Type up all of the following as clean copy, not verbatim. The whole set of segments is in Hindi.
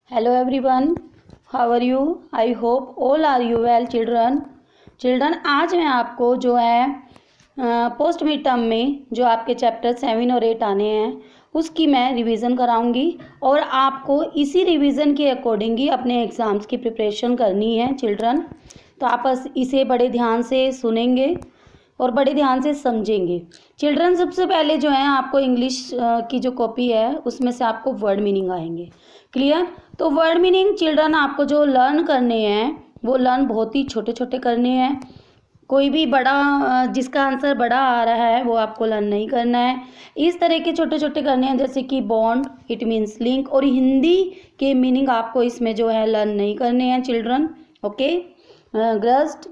Hello everyone, how are you? I hope all are you well children. आज मैं आपको जो है पोस्ट मिड टर्म में जो आपके चैप्टर 7 और 8 आने हैं उसकी मैं रिवीजन कराऊंगी और आपको इसी रिवीजन के अकॉर्डिंग ही अपने एग्ज़ाम्स की प्रिपरेशन करनी है चिल्ड्रन। तो आप बस इसे बड़े ध्यान से सुनेंगे और बड़े ध्यान से समझेंगे। चिल्ड्रन सबसे पहले जो है आपको इंग्लिश की जो कॉपी है उसमें से आपको वर्ड मीनिंग आएंगे। क्लियर? तो वर्ड मीनिंग चिल्ड्रन आपको जो लर्न करने हैं वो लर्न बहुत ही छोटे छोटे करने हैं। कोई भी बड़ा जिसका आंसर बड़ा आ रहा है वो आपको लर्न नहीं करना है। इस तरह के छोटे छोटे करने हैं, जैसे कि बॉन्ड, इट मीन्स लिंक, और हिंदी के मीनिंग आपको इसमें जो है लर्न नहीं करने हैं children. Okay, grudged,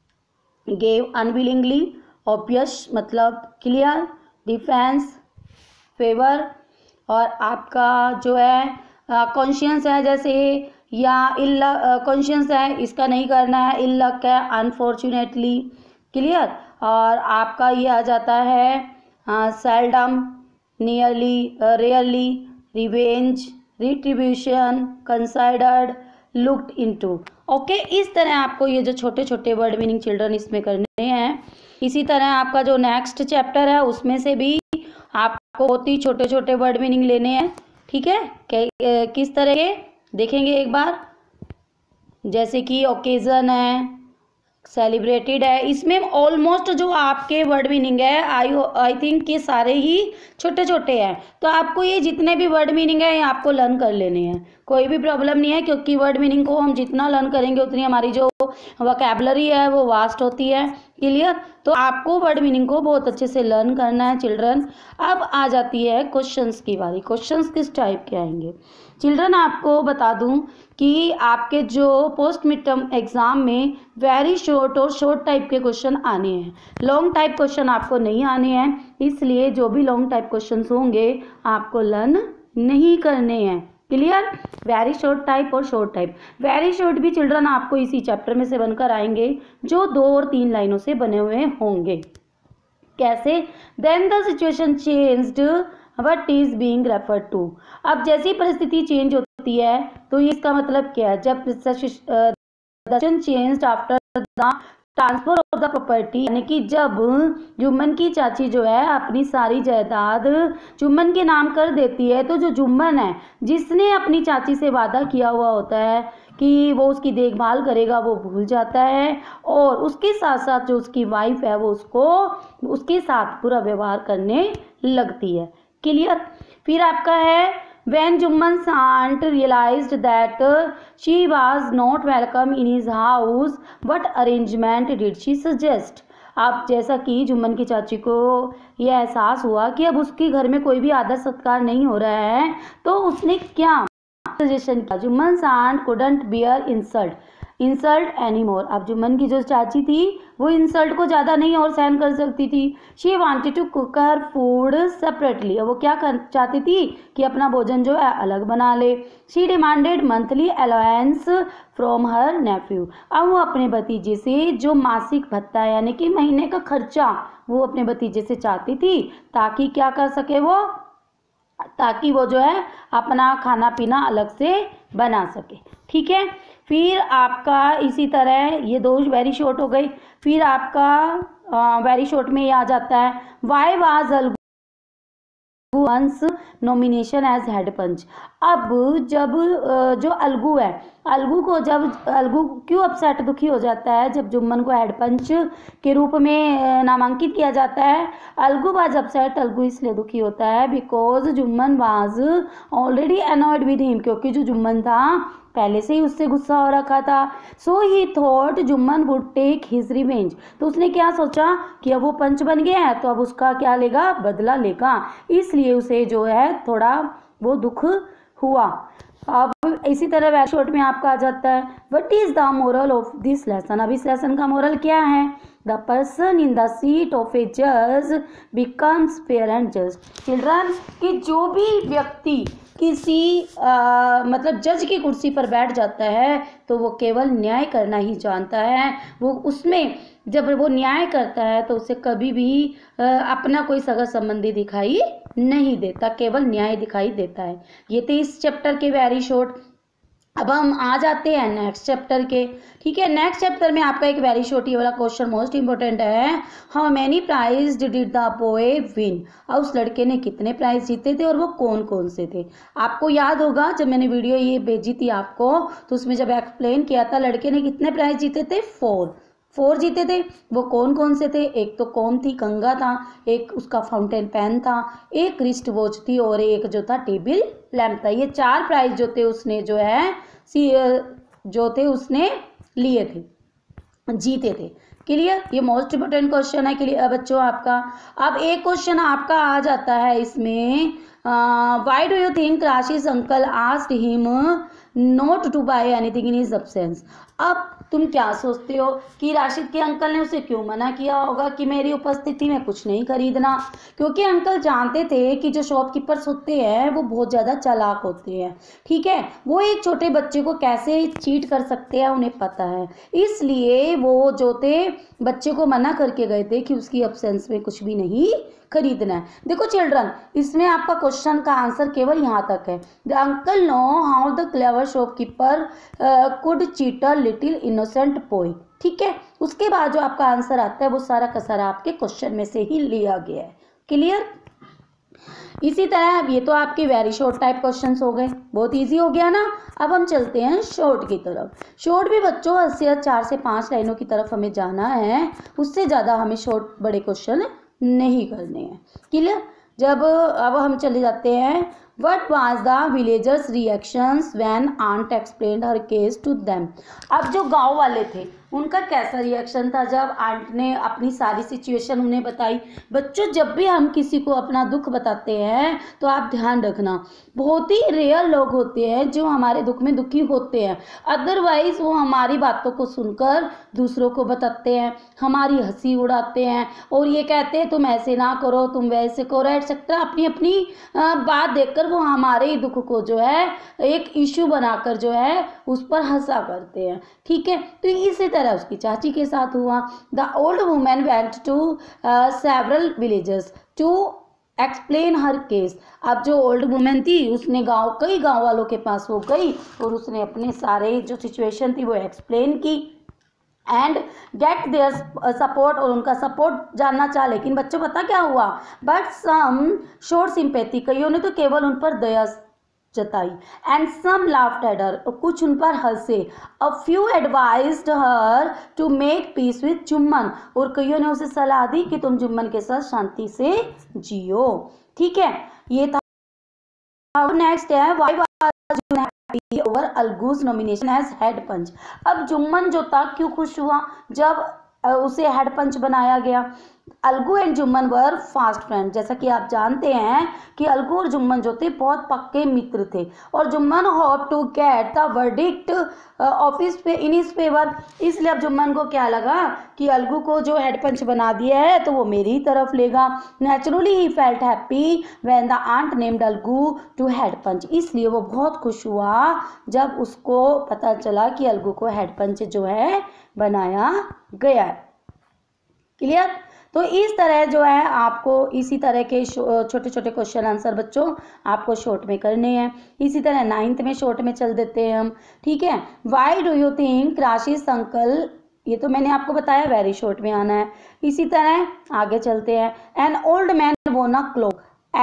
gave unwillingly, obvious मतलब क्लियर, डिफेंस, फेवर, और आपका जो है कॉन्शियस है, जैसे या इल कॉन्शियस है इसका नहीं करना है, इल लक है, अनफॉर्चुनेटली, क्लियर। और आपका ये आ जाता है seldom, nearly, rarely, revenge, retribution, considered, looked into. Okay, इस तरह आपको ये जो छोटे छोटे वर्ड मीनिंग चिल्ड्रन इसमें करने हैं। इसी तरह आपका जो नेक्स्ट चैप्टर है उसमें से भी आपको बहुत ही छोटे छोटे वर्ड मीनिंग लेने हैं। ठीक है, किस तरह के देखेंगे एक बार, जैसे कि ओकेजन है, सेलिब्रेटेड है, इसमें ऑलमोस्ट जो आपके वर्ड मीनिंग है आई थिंक ये सारे ही छोटे छोटे हैं। तो आपको ये जितने भी वर्ड मीनिंग है ये आपको लर्न कर लेने हैं, कोई भी प्रॉब्लम नहीं है, क्योंकि वर्ड मीनिंग को हम जितना लर्न करेंगे उतनी हमारी जो वोकैबुलरी है वो वास्ट होती है। क्लियर? तो आपको वर्ड मीनिंग को बहुत अच्छे से लर्न करना है चिल्ड्रन। अब आ जाती है क्वेश्चंस की बारी। क्वेश्चंस किस टाइप के आएंगे चिल्ड्रन? आपको बता दूं कि आपके जो पोस्ट मिड टर्म एग्ज़ाम में वेरी शॉर्ट और शॉर्ट टाइप के क्वेश्चन आने हैं, लॉन्ग टाइप क्वेश्चन आपको नहीं आने हैं। इसलिए जो भी लॉन्ग टाइप क्वेश्चन होंगे आपको लर्न नहीं करने हैं। क्लियर? वेरी शॉर्ट टाइप और शॉर्ट टाइप। वेरी शॉर्ट भी चिल्ड्रन आपको इसी चैप्टर में से बनकर आएंगे जो 2 और 3 लाइनों से बने हुए होंगे। कैसे? Then the situation changed what is being referred to. अब जैसी परिस्थिति चेंज होती है तो इसका मतलब क्या है? जब situation changed after the transfer of the property, यानी कि जब जुम्मन की चाची जो है अपनी सारी जायदाद जुम्मन के नाम कर देती है, तो जो जुम्मन है जिसने अपनी चाची से वादा किया हुआ होता है कि वो उसकी देखभाल करेगा वो भूल जाता है, और उसके साथ साथ जो उसकी वाइफ है वो उसको उसके साथ बुरा व्यवहार करने लगती है। क्लियर? फिर आपका है when Jumman's aunt realized that she was not welcome in his house, what arrangement did she suggest? अब जैसा कि जुम्मन की चाची को यह एहसास हुआ कि अब उसके घर में कोई भी आदर सत्कार नहीं हो रहा है, तो उसने क्या सजेशन किया? Jumman's aunt couldn't bear insult anymore. अब जुम्मन की जो चाची थी वो इंसल्ट को ज़्यादा नहीं और सहन कर सकती थी। She wanted to cook her food separately. अब वो क्या चाहती थी कि अपना भोजन जो है अलग बना ले। She demanded monthly allowance from her nephew. अब वो अपने भतीजे से जो मासिक भत्ता है यानी कि महीने का खर्चा वो अपने भतीजे से चाहती थी, ताकि क्या कर सके वो, ताकि वो जो है अपना खाना पीना अलग से बना सके। ठीक है? फिर आपका इसी तरह ये 2 वेरी शॉर्ट हो गई। फिर आपका वेरी शॉर्ट में ये आ जाता है why was Algu once nomination as head panch. अब जब जो अलगू है, अलगू क्यों अपसेट दुखी हो जाता है जब जुम्मन को हेड पंच के रूप में नामांकित किया जाता है? अलगू वाज अपसेट, अलगू इसलिए दुखी होता है because Jumman was already annoyed with him, क्योंकि जो जुम्मन था पहले से ही उससे गुस्सा हो रखा था। So he thought Jumman would take his revenge. तो उसने क्या सोचा कि अब वो पंच बन गया है तो अब उसका क्या लेगा, बदला लेगा। इसलिए उसे जो है थोड़ा वो दुख हुआ। अब इसी तरह वेरी शॉर्ट में आपका आ जाता है what is the moral of this lesson. अब इस लेसन का मोरल क्या है? The person in the seat of a जज becomes fair and just. Children, कि जो भी व्यक्ति किसी मतलब जज की कुर्सी पर बैठ जाता है तो वो केवल न्याय करना ही जानता है। वो उसमें जब वो न्याय करता है तो उसे कभी भी अपना कोई सगा संबंधी दिखाई नहीं देता, केवल न्याय दिखाई देता है। ये थे इस चैप्टर के वेरी शॉर्ट। अब हम आ जाते हैं नेक्स्ट चैप्टर के। ठीक है, नेक्स्ट चैप्टर में आपका एक वेरी छोटी वाला क्वेश्चन मोस्ट इंपॉर्टेंट है, how many prize did the boy win. और उस लड़के ने कितने प्राइज जीते थे और वो कौन कौन से थे। आपको याद होगा जब मैंने वीडियो ये भेजी थी आपको, तो उसमें जब एक्सप्लेन किया था लड़के ने कितने प्राइज जीते थे, 4 जीते थे। वो कौन कौन से थे, एक तो कॉम थी, कंघा था, एक उसका फाउंटेन पेन था, एक रिस्ट वॉच थी और एक जो था टेबल लैंप था। ये 4 प्राइज जो थे उसने उसने लिए थे, जीते थे। क्लियर, ये मोस्ट इंपोर्टेंट क्वेश्चन है क्लियर बच्चों आपका। अब एक क्वेश्चन आपका आ जाता है इसमें, why do you think Rashid's uncle asked him not to buy anything in his absence. अब तुम क्या सोचते हो कि राशिद के अंकल ने उसे क्यों मना किया होगा कि मेरी उपस्थिति में कुछ नहीं खरीदना। क्योंकि अंकल जानते थे कि जो शॉपकीपर्स होते हैं वो बहुत ज़्यादा चालाक होते हैं। ठीक है, वो एक छोटे बच्चे को कैसे चीट कर सकते हैं उन्हें पता है, इसलिए वो जो थे बच्चे को मना करके गए थे कि उसकी एब्सेंस में कुछ भी नहीं खरीदना है। देखो चिल्ड्रन, इसमें आपका क्वेश्चन का आंसर केवल यहाँ तक है, the uncle know how the clever shopkeeper could cheat a little innocent boy. ठीक है, उसके बाद जो आपका आंसर आता है वो सारा का सारा आपके क्वेश्चन में से ही लिया गया है। क्लियर, इसी तरह अब ये तो आपके वेरी शॉर्ट टाइप क्वेश्चंस हो गए, बहुत इजी हो गया ना। अब हम चलते हैं शॉर्ट की तरफ। शॉर्ट भी बच्चों 4 से 5 लाइनों की तरफ हमें जाना है, उससे ज़्यादा हमें शॉर्ट बड़े क्वेश्चन नहीं करने हैं। क्लियर, अब हम चले जाते हैं, What was the villagers' reactions when aunt explained her case to them। अब जो गांव वाले थे उनका कैसा रिएक्शन था जब आंट ने अपनी सारी सिचुएशन उन्हें बताई। बच्चों, जब भी हम किसी को अपना दुख बताते हैं तो आप ध्यान रखना, बहुत ही रेयर लोग होते हैं जो हमारे दुख में दुखी होते हैं। अदरवाइज वो हमारी बातों को सुनकर दूसरों को बताते हैं, हमारी हंसी उड़ाते हैं और ये कहते हैं तुम ऐसे ना करो, तुम वैसे करो, एटसेट्रा। अपनी अपनी बात देखकर वो हमारे दुख को जो है एक इश्यू बनाकर जो है उस पर हंसा करते हैं। ठीक है, तो इसी तरह उसकी चाची के साथ हुआ। The old women went to several villages to explain her case. अब जो ओल्ड वुमेन थी उसने कई गांव वालों के पास वो गई और उसने अपने सारे जो सिचुएशन थी वो एक्सप्लेन की एंड गेट देयर सपोर्ट, और उनका सपोर्ट जानना चाहा। लेकिन बच्चों पता क्या हुआ, बट सम शोड सिंपैथी, कईयों ने तो केवल उन पर दया जताई, and some laughed at her, कुछ उन पर हंसे। A few advised her to make peace with Jumman, और कईयों ने उसे सलाह दी कि तुम जुम्मन के साथ शांति से जियो। ठीक है, ये था। नेक्स्ट है, why was you happy over Algu's nomination as head panch. अब जुम्मन जो था क्यों खुश हुआ जब उसे हेड पंच बनाया गया। Algu and Jumman were fast friend. जैसा कि आप जानते हैं कि अलगू और जुम्मन जो थे बहुत पक्के मित्र थे, और Jumman hope to get the verdict office पे इन हिज फेवर। इसलिए अब जुम्मन को क्या लगा कि अलगू को जो हेड पंच बना दिया है तो वो मेरी ही तरफ लेगा। Naturally he felt happy when the aunt named Algu to head panch. इसलिए वो बहुत खुश हुआ जब उसको पता चला कि अलगू को हेड पंच जो है बनाया गया है। क्लियर, तो इस तरह जो है आपको इसी तरह के छोटे छोटे क्वेश्चन आंसर बच्चों आपको शॉर्ट में करने हैं। इसी तरह 9th में शॉर्ट में चल देते हैं हम। ठीक है, why do you think Rashid's uncle, ये तो मैंने आपको बताया वेरी शॉर्ट में आना है। इसी तरह आगे चलते हैं, N old man won a clock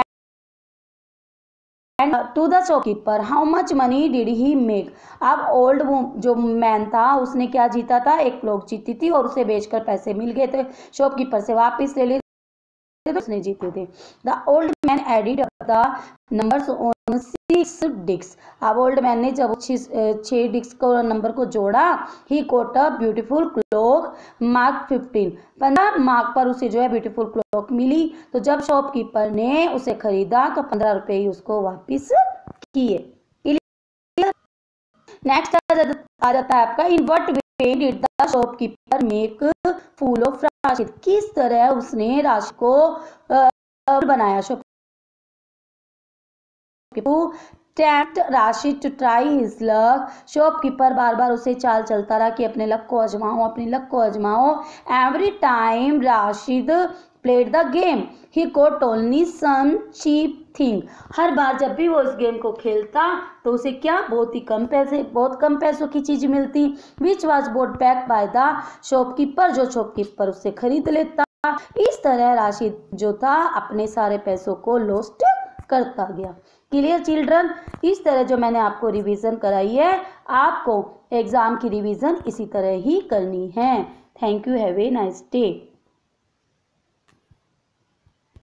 and to the shopkeeper how much money did he make. अब ओल्ड जो मैन था उसने क्या जीता था, एक क्लॉक जीती थी और उसे बेचकर पैसे मिल गए थे, शॉपकीपर से वापस ले लिए तो उसने जीते थे। The old man added the numbers on 6 disc. अब ओल्ड मैन ने जब 6 डिस्क को नंबर को जोड़ा, he got a beautiful clock mark 15 mark पर उसे जो है ब्यूटीफुल क्लॉक मिली। तो जब शॉपकीपर ने उसे खरीदा तो 15 रुपए ही उसको वापिस किए। नेक्स्ट आ जाता है आपका, in what way did the shopkeeper make fool of Rashid. किस तरह उसने राशिद को बनाया। Tempt Rashid to try his luck. Shopkeeper बार बार उसे चाल चलता रहा कि अपने लक को आजमाओ। Every time Rashid played the game he got only some cheap thing. हर बार जब भी वो इस गेम को खेलता तो उसे क्या बहुत कम पैसों की चीज़ मिलती। Which was bought back by the shopkeeper, जो शॉपकीपर उससे खरीद लेता। इस तरह राशिद जो था अपने सारे पैसों को लॉस्ट करता गया। Clear children? इस तरह जो मैंने आपको रिवीजन कराई है, आपको एग्जाम की रिवीजन इसी तरह ही करनी है। Thank you, have a nice day.